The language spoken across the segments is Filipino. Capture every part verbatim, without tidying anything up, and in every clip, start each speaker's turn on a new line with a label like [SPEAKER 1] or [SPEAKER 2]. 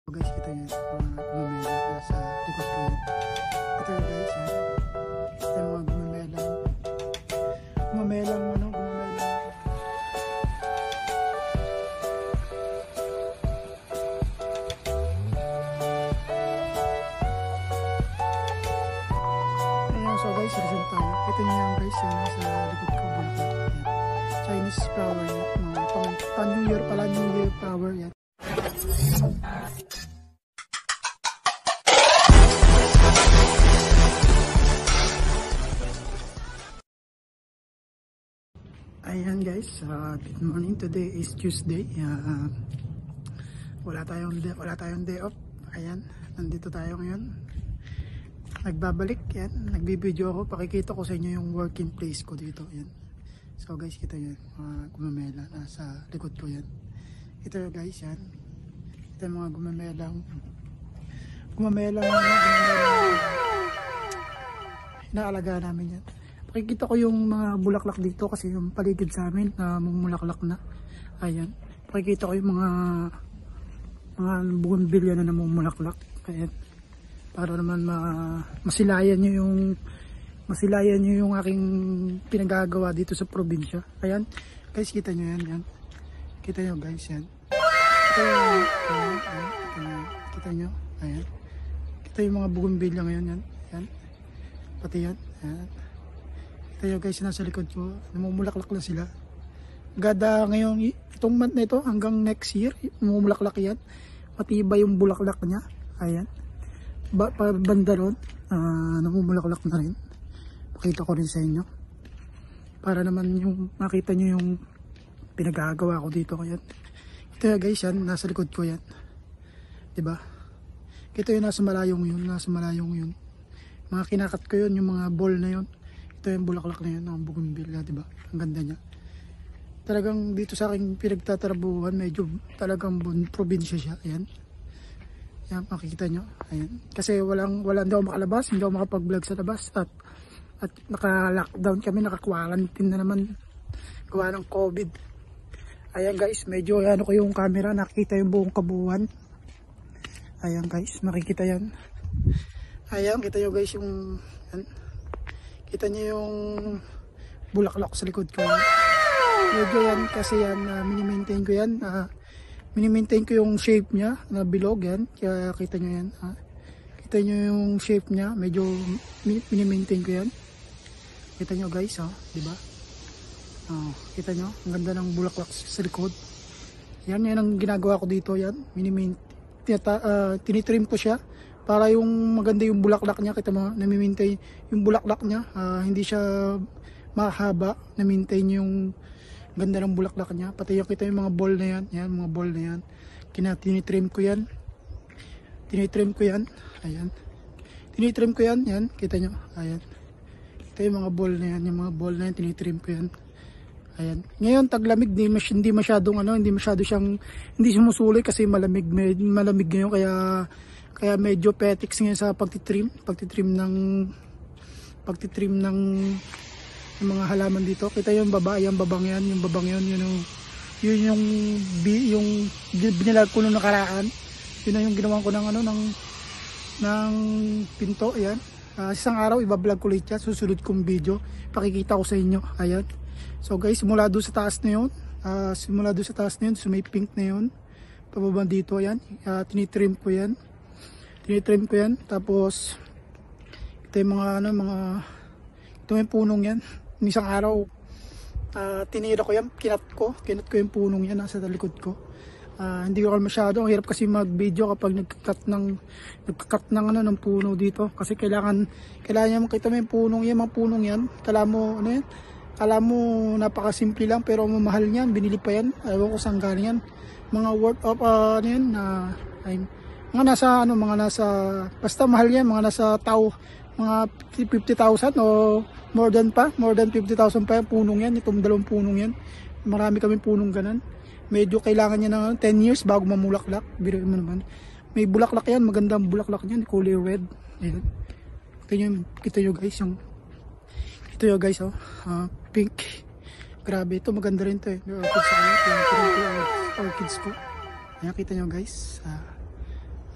[SPEAKER 1] Guys, kita yun, mga gumamela nasa likod ko yun. Ito yun guys, yan. Ito yung mga gumamelang gumamelang ano, gumamelang ayan. So guys, resume tayo. Ito nyo yan guys, yan nasa likod ko, bulaklak. Chinese flower yan, mga pang, pang New Year pala, New Year flower yan. Ayan guys, uh, good morning. Today is Tuesday. Uh, wala tayong day, wala tayong day off. Ayan, nandito tayo ngayon. Nagbabalik yan. Nagbibideo ako. Pakikita ko sa inyo yung working place ko dito. Ayan. So guys, kita yan. Mga gumamela nasa likod ko yan. Ito guys yan. Ito yung mga gumamelang gumamelang gumamelang inaalaga namin yan. Pakikita ko yung mga bulaklak dito kasi yung paligid sa amin na uh, mumulaklak na. Ayan. Pakikita ko yung mga mga bougainvillea na namumulaklak. Ayan. Para naman ma masilayan nyo yung masilayan nyo yung aking pinagagawa dito sa probinsya. Ayan. Guys, kita nyo yan. Yan. Kita nyo guys yan. Kita nyo. Ayan. Ayan. Kita nyo. Kita nyo. Ayan. Kita yung mga bougainvillea ngayon. Yan. Ayan. Pati yan. Ayan. Tayo guys, nasa likod ko, namumulaklak na sila. Gada ngayon, itong month na ito hanggang next year, namumulaklak yan. Matibay yung bulaklak niya. Ayan. Ba, pa, banda ron, uh, namumulaklak na rin. Pakita ko rin sa inyo. Para naman yung makita nyo yung pinagagawa ko dito. Ayan. Ito guys, yan, nasa likod ko yan. Diba? Ito yung nasa malayong yun, nasa malayong yun. Mga kinakat ko yun, yung mga ball na yun. Ito yung bulaklak na yun, ang bougainvillea, diba? Ang ganda niya. Talagang dito sa aking pinagtatrabuhan, medyo talagang probinsya siya. Ayan. Ayan, makikita nyo. Ayan. Kasi walang, walang, hindi ako makalabas, hindi ako makapag-vlog sa labas. At, at naka-lockdown kami, naka-quarantine na naman. Gawa ng COVID. Ayan guys, medyo ano ko yung camera, nakikita yung buong kabuuan. Ayan guys, makikita yan. Ayan, kita nyo guys yung... Ayan. Kita niyo yung bulaklak sa likod ko. Medyo yan kasi yan, uh, mini-maintain ko yan. Uh, mini-maintain ko yung shape niya na bilog yan. Kaya kita niyo yan. Uh, kita niyo yung shape niya. Medyo mini-maintain ko yan. Kita niyo guys, oh, di ba? Uh, kita niyo, ang ganda ng bulaklak sa likod. Yan, yan ang ginagawa ko dito yan. Mini-maintain, uh, tinitrim ko siya. Para yung maganda yung bulaklak niya, kita mo, nami-maintain yung bulaklak niya, uh, hindi siya mahaba, na-maintain yung ganda ng bulaklak niya. Pati yung kita yung mga ball na yan, yan, mga ball na yan. Kina, tinitrim ko yan. Tinitrim ko yan, ayan. Tinitrim ko yan, yan, kita nyo, ayan. Kita yung mga ball na yan, yung mga ball na yan, tinitrim ko yan. Ayan. Ngayon taglamig, hindi, hindi masyadong ano, hindi masyado siyang, hindi sumusuloy kasi malamig, malamig ngayon kaya Kaya medyo petiks ngayon sa pagtitrim, pagtitrim ng pagtitrim ng, ng mga halaman dito. Kita yung baba, yung babang yan, yung babang yan, yun yung yun yung yung binilag ko nung nakaraan. Yun na yung ginawan ko ng ano ng ng pinto, ayan. Uh, isang araw iba-vlog ko ulit yan, susunod kong video, pakikita ko sa inyo. Ayan. So guys, simula doon sa taas na yun, uh, simula doon sa taas na yun, so may pink na yun. Pababa dito, ayan. Uh, tinitrim ko yan. Tinitrim ko yan, tapos ito yung mga ano, mga ito yung punong yan. Isang araw uh, tinira ko yan, kinat ko kinat ko yung punong yan nasa talikod ko. Uh, hindi ko masyado, ang hirap kasi mag video kapag nagkakat ng nagkakat ng ano ng puno dito kasi kailangan kailangan niya makita mo yung punong yan, mga punong yan. Kala mo ano yan, kala mo napakasimple lang pero mamahal niyan, binili pa yan, ewan ko saan galing yan, mga worth of uh, ano yan na uh, I'm mga nasa ano, mga nasa basta mahal yan, mga nasa tao, mga fifty thousand o more than pa, more than fifty thousand pa yung punong yan, itong dalawang punong yan. Marami kaming punong ganun. Medyo kailangan niya ng ten years bago mamulaklak. Biro mo naman. May bulaklak yan, magandang bulaklak yan, kulay red. Ayan. Kita nyo, kita nyo guys, yung ito yung guys, oh, uh, pink. Grabe, ito maganda rin to eh. May orchids sa kanya, orchids ko. Ayan, kita nyo guys. Uh,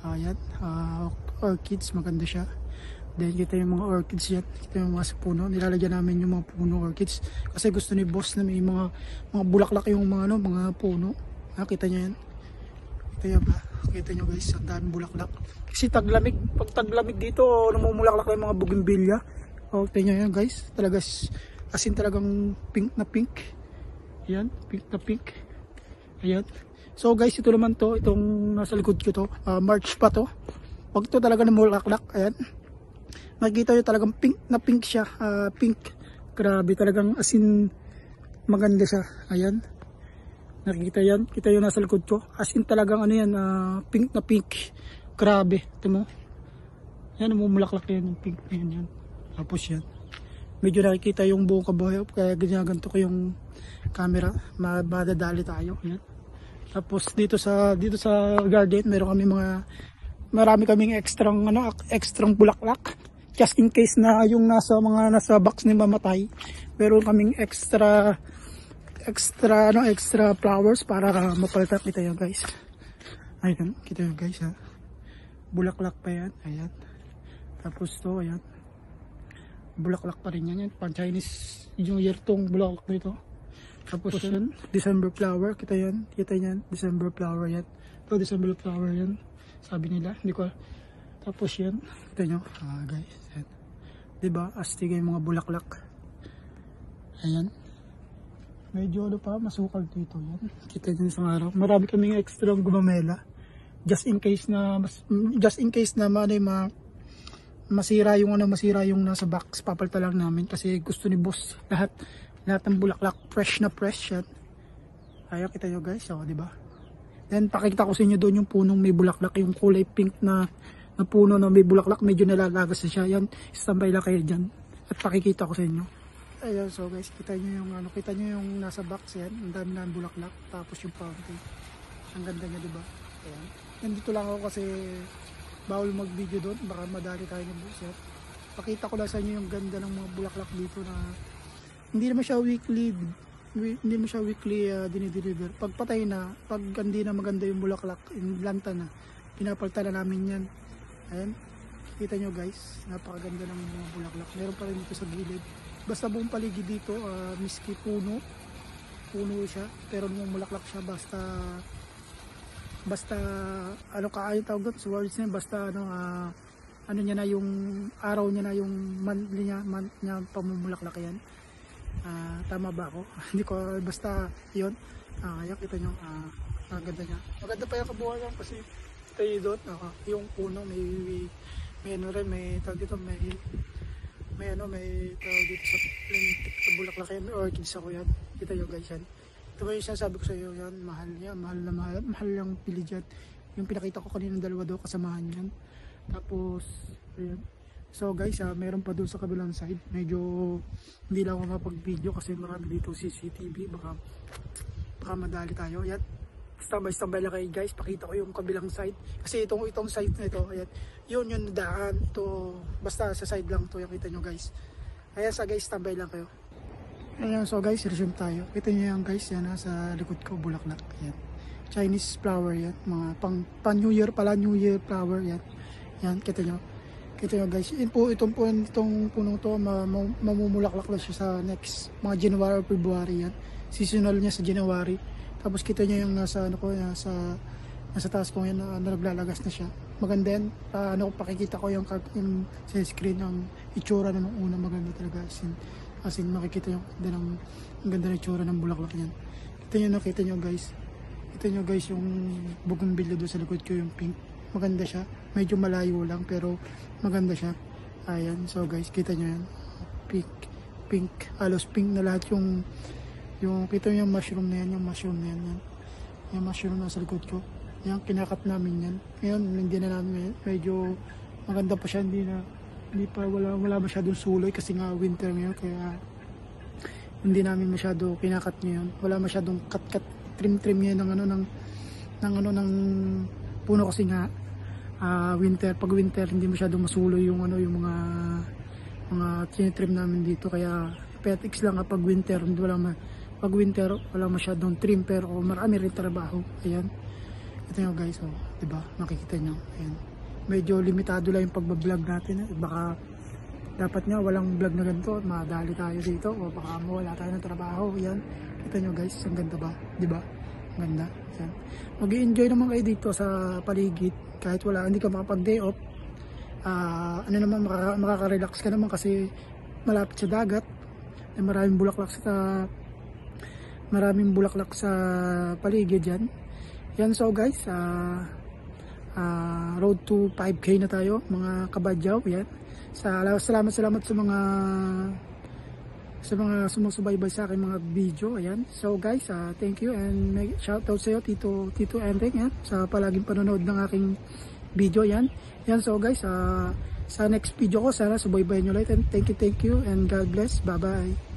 [SPEAKER 1] Ayan, uh, orchids, maganda siya. Then kita yung mga orchids yan, kita yung mga sa puno, nilalagyan namin yung mga puno orchids kasi gusto ni boss na may mga mga bulaklak yung mga ano, mga puno. Ah, kita niyo yan. Kita yan ba? Kita niyo guys, ang daming bulaklak. Kasi taglamig, pag taglamig dito, namumulaklak yung mga bougainvillea. Oh, kita niyo yan guys, talaga as in talagang pink na pink. Ayan, pink na pink. Ayan. So guys, ito naman to, itong nasa likod ko to, uh, March pa to. Pag to talaga namulaklak, ayan. Makikita nyo talagang pink na pink siya, uh, pink. Grabe talagang as in maganda siya. Ayan. Nakikita yan, kita yung nasa likod ko. As in talagang ano yan, uh, pink na pink. Grabe, ito mo. Yan, namumulaklak yan yung pink na yan, yan. Tapos yan. Medyo nakikita yung buong kabuhay, kaya ginaganto ko yung camera, madadali tayo. Yan. Tapos dito sa dito sa garden, meron kami mga marami kaming extrang ano, extrang bulaklak. Just in case na yung nasa mga nasa box ni mamatay, meron kaming extra extra ano, extra flowers para mapalitan. Kita yan guys. Ayun, kita yan guys ha. Bulaklak pa yan. Ayan. Tapos to, ayan. Bulaklak pa rin yan, yan. Pang Chinese New Year tong bulaklak nito. Tapos yan, December flower, kita yan, kita yan, December flower yan. Ito, December flower yan, sabi nila, hindi ko. Tapos yan, kita nyo, ah, guys, yan. Diba, astig yung mga bulaklak. Ayan. Medyo ano pa, masukal dito yan. Kita nyo sa araw. Marami kaming extra gumamela. Just in case na, just in case na ano yung mga, masira yung ano, masira yung nasa box, papalta lang namin kasi gusto ni boss lahat lahat ng bulaklak fresh na fresh yan. Ayan, kita nyo guys, oh, di ba? Then pakita ko sa inyo doon yung punong may bulaklak, yung kulay pink na na puno na may bulaklak, medyo nalalagas na siya. Yan, standby lang kayo dyan at pakikita ko sa inyo. Ayan, so guys, kita nyo yung ano, kita nyo yung nasa box yan, ang dami na bulaklak, tapos yung fountain, ang ganda niya, di ba? Ayan, nandito lang ako kasi bawal mag video doon, baka madali tayo ng boss. Pakita ko lang sa inyo yung ganda ng mga bulaklak dito na hindi naman siya weekly hindi naman siya weekly uh, dinideliver. Pag patay na, pag hindi na maganda yung bulaklak, yung lanta na, pinapalta na namin yan. Ayan, kita nyo guys, napakaganda ng mga bulaklak. Meron pa rin dito sa gilid, basta buong paligid dito, uh, miski puno puno siya, pero namumulaklak siya basta basta ano ka ayun tawag doon sa words niya, basta ano uh, ano niya na yung araw niya na yung monthly niya, month niya pamumulaklak yan. Uh, tama ba ako? Hindi ko, basta yun. Uh, yan, kita nyo, uh, ang ganda niya. Maganda pa yung kabuhayan kasi kita nyo doon, uh, yung puno may may ano rin, may tawag dito, may may ano, may tawag dito sa, sa bulaklak yan, may orchids ako yan. Kita nyo guys yan. Ito ba yung sabi ko sa iyo yan, mahal yan, mahal na mahal, mahal yung pili dyan. Yung pinakita ko kanina dalawa daw kasamahan yan. Tapos, ayan. So guys, uh, meron pa doon sa kabilang side. Medyo hindi lang ako mapag-video kasi marami dito C C T V. Baka, baka madali tayo. Ayan, standby-standby lang kayo guys. Pakita ko yung kabilang side. Kasi itong, itong side na ito, ayan, yun yung daan. Ito, basta sa side lang ito. Yung kita nyo guys. Ayan sa guys, standby lang kayo. Ayan, so guys, resume tayo. Kita nyo yan guys, yan nasa likod ko, bulaklak. Ayan. Chinese flower yan. Mga pang, pang New Year pala, New Year flower yan. Yan, kita nyo. Kita nyo guys. Yan po, itong, po, itong punong to, mamumulaklak lang siya sa next, mga January or February yan. Seasonal niya sa January. Tapos kita nyo yung nasa, ano ko, nasa, nasa taas ko yan, na, na naglalagas na siya. Maganda yan. Uh, ano, pakikita ko yung, yung sa screen, ang itsura na nung una, maganda talaga. Sin, as in makikita yung ganda ng, ang ganda ng itsura ng bulaklak niyan. Kita nyo, nakita nyo guys. Kita nyo guys yung bougainvillea doon sa likod ko, yung pink. Maganda siya. Medyo malayo lang pero maganda siya. Ayan. So guys, kita nyo yan. Pink. Pink. Halos pink na lahat yung yung kita nyo yung mushroom na yan. Yung mushroom na yan. Yan. Yung mushroom na sa likod ko. Yan, kinakat namin yan. Ngayon, hindi na namin. Medyo maganda pa siya. Hindi na hindi pa wala wala masyadong suloy kasi nga winter ngayon kaya hindi namin masyado kinakat ngayon. Wala masyadong cut-cut, trim-trim yan ng ano ng ng ano ng puno kasi nga uh, winter, pag winter hindi masyadong masuloy yung ano yung mga mga tinitrim namin dito kaya petix lang kapag winter, hindi wala ma, pag winter wala masyadong trim pero marami rin trabaho. Ayan. Ito nyo guys, oh, diba? Makikita nyo. Ayan. Medyo limitado lang yung pagbablog natin. Eh. Baka dapat nga walang vlog na ganito. Madali tayo dito. O baka mawala tayo ng trabaho. Ayan. Kita nyo guys, ang ganda ba? Diba? Ang ganda. Ayan. Mag-i-enjoy naman kayo dito sa paligid. Kahit wala, hindi ka makapag-day off. Uh, ano naman, makaka makaka-relax ka naman kasi malapit sa dagat. Maraming bulaklak sa maraming bulaklak sa paligid yan. Yan, so guys, uh, uh, road to five K na tayo mga kabadyaw. Yan. Sa, salamat salamat sa mga sa mga sumusubaybay sa akin mga video. Ayan. So guys, uh, thank you and shout out sa iyo Tito Tito Ending yan, sa palaging panonood ng aking video yan. Yan, so guys, uh, sa next video ko sana subaybayan niyo ulit and thank you thank you and God bless. Bye bye.